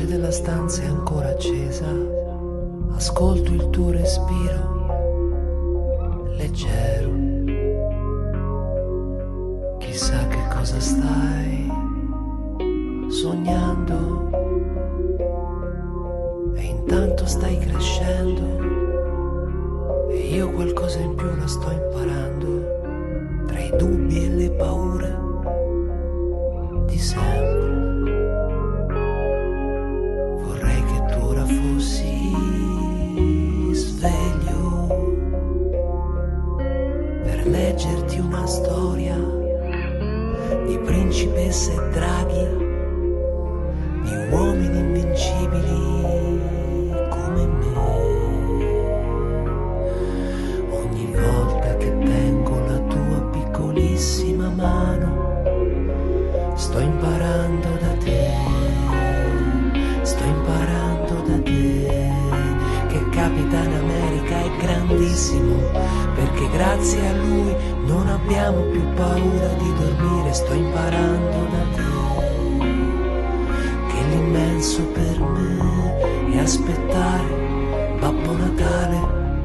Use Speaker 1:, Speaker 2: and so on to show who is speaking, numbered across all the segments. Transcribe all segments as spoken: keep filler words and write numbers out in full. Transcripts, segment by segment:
Speaker 1: luce della stanza è ancora accesa, ascolto il tuo respiro leggero. Chissà che cosa stai sognando, e intanto stai crescendo e io qualcosa in più la sto imparando, tra i dubbi e le paure di sempre. Vorrei che tu ora fossi sveglio per leggerti una storia di principesse e draghi, di uomini invincibili come me. Ogni volta che tengo la tua piccolissima mano, sto imparando da te, sto imparando da te, che Capitan America è grandissimo, perché grazie a lui non abbiamo più paura di dormire. Sto imparando da te che l'immenso per me è aspettare Babbo Natale.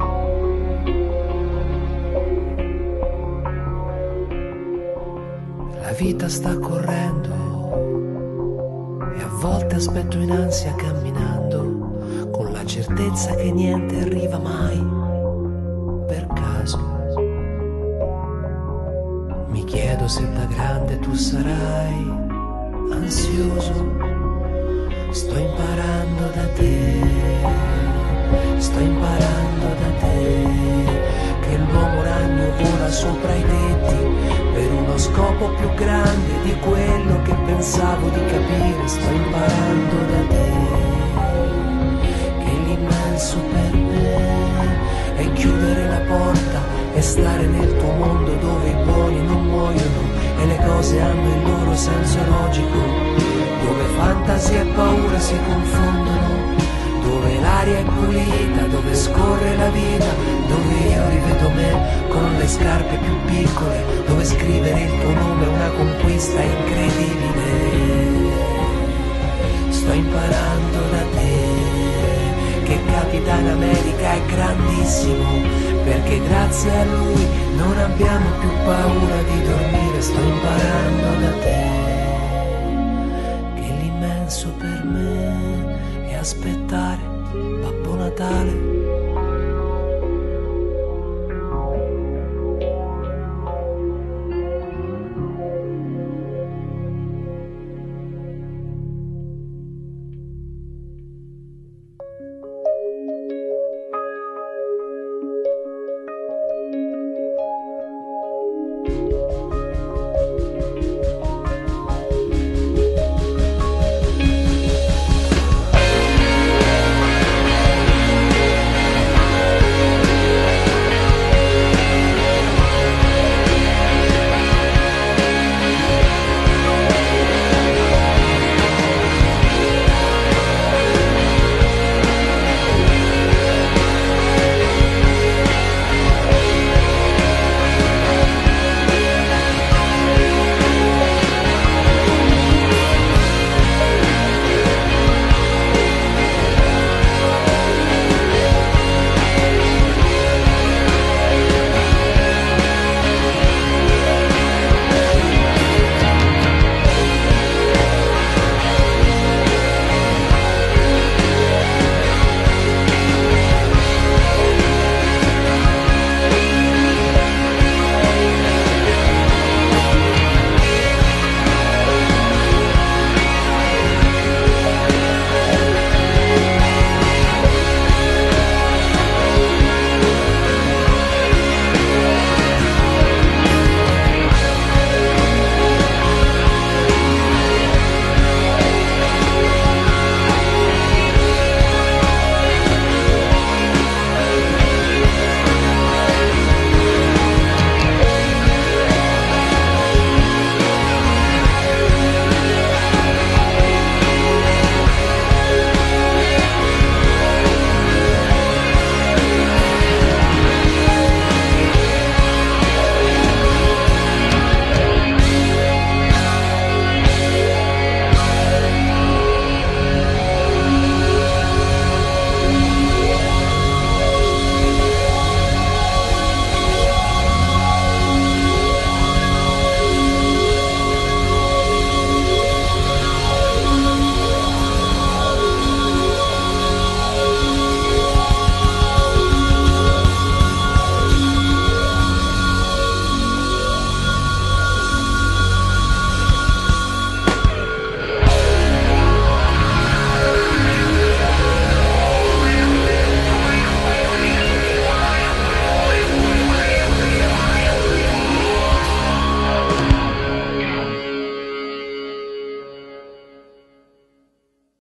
Speaker 1: La vita sta correndo e a volte aspetto in ansia camminando, con la certezza che niente arriva mai per caso. Mi chiedo se da grande tu sarai ansioso. Sto imparando da te, sto imparando da te, che l'uomo ragno vola sopra i tetti per uno scopo più grande di quello che pensavo di capire. Sto imparando da te che l'immenso per me è chiudere la porta e stare nel tuo mondo dove i buoni non muoiono e le cose hanno il loro senso logico, dove fantasia e paura si confondono, dove l'aria è pulita, dove scorre la vita, dove io rivedo me con le scarpe più piccole, dove scrivere il tuo nome è una conquista incredibile. Sto imparando da te che Capitan America è grandissimo, perché grazie a lui non abbiamo più paura di dormire. Sto imparando da te che l'immenso per me è aspettare Babbo Natale.